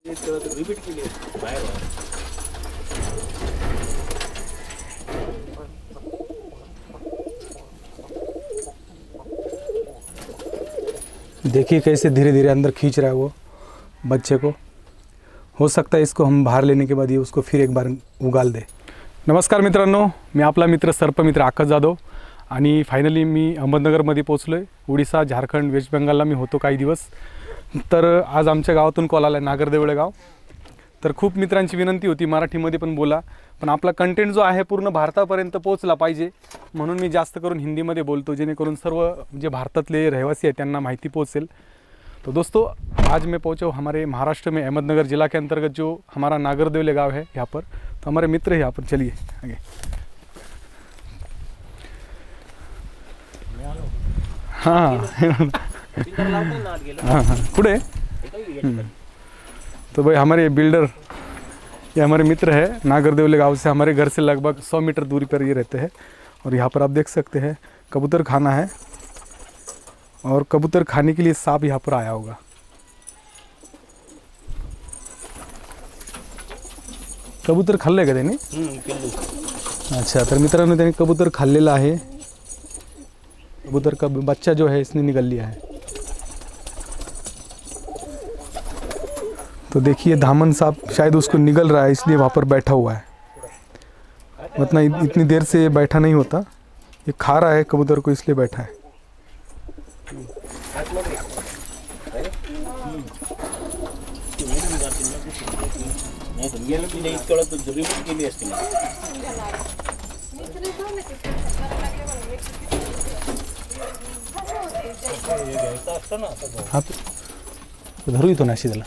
Repeat केली बाहेर देखिए कैसे धीरे धीरे अंदर खींच रहा है वो बच्चे को। हो सकता है इसको हम बाहर लेने के बाद ये उसको फिर एक बार उगाल दे। नमस्कार मित्रांनो, मी आपला मित्र सर्पमित्र आकाश जाधव आणि फायनली मी अहमदनगरमध्ये पोचलो आहे। उडीसा, झारखंड, वेस्ट बेंगालला मी होतो काही दिवस। तर आज आमच्या गावातून कॉल आला आहे, नागरदेवळे गाव। तर खूप मित्रांची विनंती होती मराठीमध्ये पण बोला, पण आपला कंटेंट जो आहे पूर्ण भारतापर्यंत पोहोचला पाहिजे, म्हणून मी जास्त करून हिंदीमध्ये बोलतो, जेणेकरून सर्व जे भारतातले रहिवासी आहेत त्यांना माहिती पोहोचेल। तो दोस्तों, आज मैं पहुँचा हूँ हमारे महाराष्ट्र में अहमदनगर ज़िला के अंतर्गत जो हमारा नागरदेवले गांव है यहाँ पर। तो हमारे मित्र है यहाँ पर, चलिए आगे। हाँ हाँ हाँ कुड़े। तो भाई हमारे बिल्डर, ये हमारे मित्र है नागरदेवले गांव से, हमारे घर से लगभग 100 मीटर दूरी पर ये रहते हैं। और यहाँ पर आप देख सकते हैं कबूतर खाना है, और कबूतर खाने के लिए सांप यहाँ पर आया होगा। कबूतर खाल्ले का त्याने? अच्छा, तर मित्रांनो त्याने कबूतर खाल्लेला आहे। कबूतर का बच्चा जो है इसने निगल लिया है। तो देखिए धामन सांप शायद उसको निगल रहा है, इसलिए वहाँ पर बैठा हुआ है। उतना इतनी देर से बैठा नहीं होता, ये खा रहा है कबूतर को, इसलिए बैठा है। हाँ तो धरू ही तो नाशी त्याला।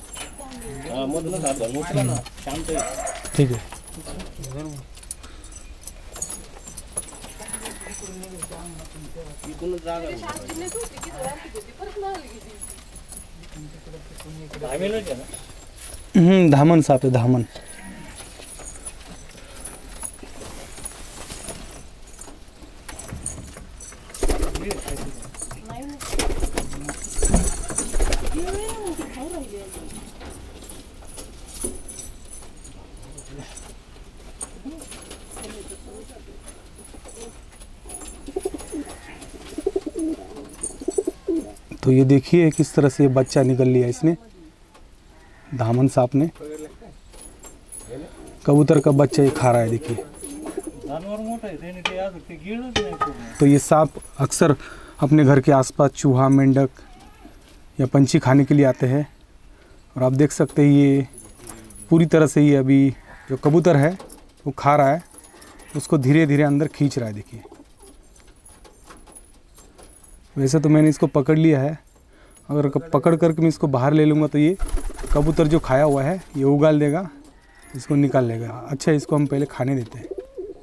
ठीक है। धामन सांप है, धामन। तो ये देखिए किस तरह से बच्चा निकल लिया इसने, धामन सांप ने। कबूतर का बच्चा ये खा रहा है, देखिए। तो ये सांप अक्सर अपने घर के आसपास चूहा, मेंढक या पंछी खाने के लिए आते हैं। और आप देख सकते हैं ये पूरी तरह से ये अभी जो कबूतर है वो खा रहा है, उसको धीरे धीरे अंदर खींच रहा है, देखिए। वैसे तो मैंने इसको पकड़ लिया है, अगर पकड़ करके मैं इसको बाहर ले लूँगा तो ये कबूतर जो खाया हुआ है ये उगाल देगा, इसको निकाल लेगा। अच्छा, इसको हम पहले खाने देते हैं।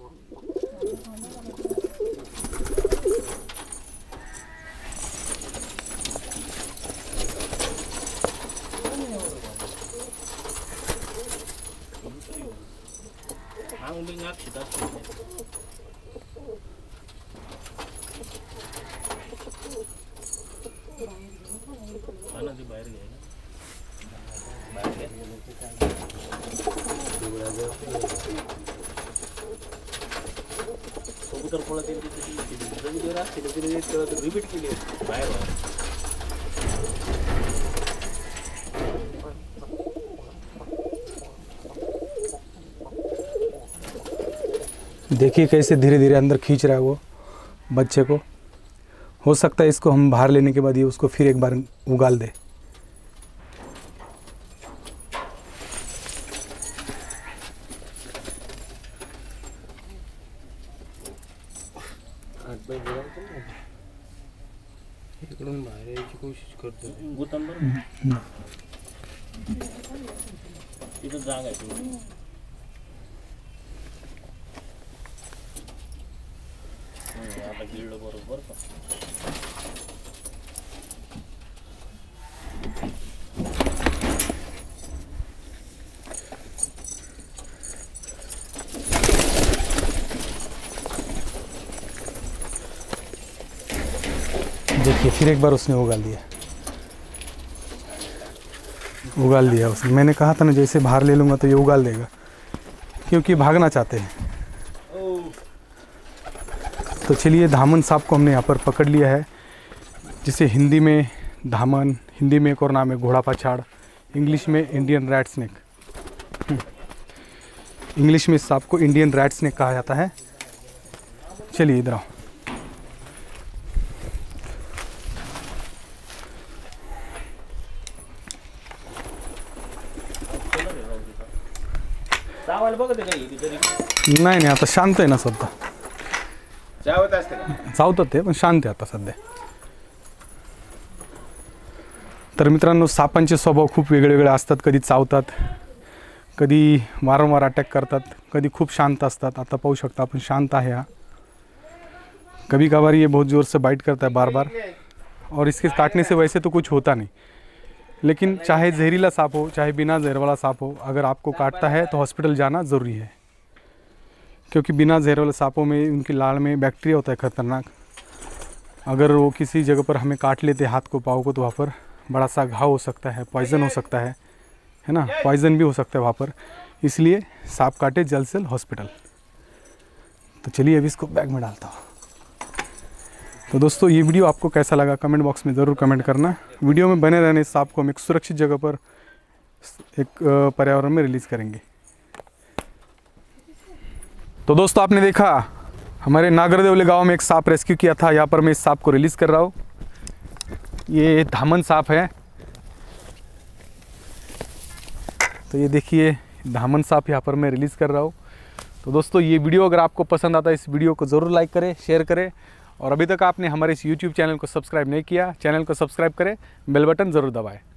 रिपीट केली बाहेर देखिए कैसे धीरे धीरे अंदर खींच रहा है वो बच्चे को। हो सकता है इसको हम बाहर लेने के बाद ये उसको फिर एक बार उगाल दे। इकडून बाहेर यायची कोशिश करतो गुतंबर तिथं जागा आहे तुम्ही आता गिळलं बरोबर का। देखिए फिर एक बार उसने उगाल दिया। उगाल दिया उसने। मैंने कहा था ना जैसे बाहर ले लूँगा तो ये उगाल देगा, क्योंकि भागना चाहते हैं। तो चलिए धामन सांप को हमने यहाँ पर पकड़ लिया है, जिसे हिंदी में धामन, हिंदी में एक और नाम है घोड़ा पछाड़, इंग्लिश में इंडियन रैट स्नेक। इंग्लिश में इस सांप को इंडियन रैट स्नेक कहा जाता है। चलिए इधर आओ। नाही आता शांत आहे ना सध्या, चावतात ते पण शांत आहे आता सध्या। तर मित्रांनो, सापांचे स्वभाव खूप वेगळे असतात। कधी चावतात, कधी वारंवार अटॅक करतात, कधी खूप शांत असतात। आता पाहू शकता आपण शांत आहे हा। कभी कभार ये बहुत ज़ोर से बाइट करता है बार बार, और इसके काटने से वैसे तो कुछ होता नहीं, लेकिन चाहे जहरीला सांप हो चाहे बिना जहर वाला सांप हो, अगर आपको काटता है तो हॉस्पिटल जाना ज़रूरी है, क्योंकि बिना जहर वाले सांपों में उनकी लाड़ में बैक्टीरिया होता है खतरनाक। अगर वो किसी जगह पर हमें काट लेते हाथ को, पाँव को, तो वहाँ पर बड़ा सा घाव हो सकता है, पॉइज़न हो सकता है ना, पॉइज़न भी हो सकता है वहाँ पर। इसलिए सांप काटे जल्द से जल्द हॉस्पिटल। तो चलिए अभी इसको बैग में डालता हूँ। तो दोस्तों, ये वीडियो आपको कैसा लगा कमेंट बॉक्स में ज़रूर कमेंट करना। वीडियो में बने रहने सांप को हम एक सुरक्षित जगह पर, एक पर्यावरण में रिलीज़ करेंगे। तो दोस्तों, आपने देखा हमारे नागरदेवले गांव में एक सांप रेस्क्यू किया था। यहाँ पर मैं इस सांप को रिलीज़ कर रहा हूँ। ये धामन सांप है। तो ये देखिए धामन सांप यहाँ पर मैं रिलीज़ कर रहा हूँ। तो दोस्तों, ये वीडियो अगर आपको पसंद आता है, इस वीडियो को ज़रूर लाइक करें, शेयर करें, और अभी तक आपने हमारे इस YouTube चैनल को सब्सक्राइब नहीं किया, चैनल को सब्सक्राइब करें, बेल बटन ज़रूर दबाएं।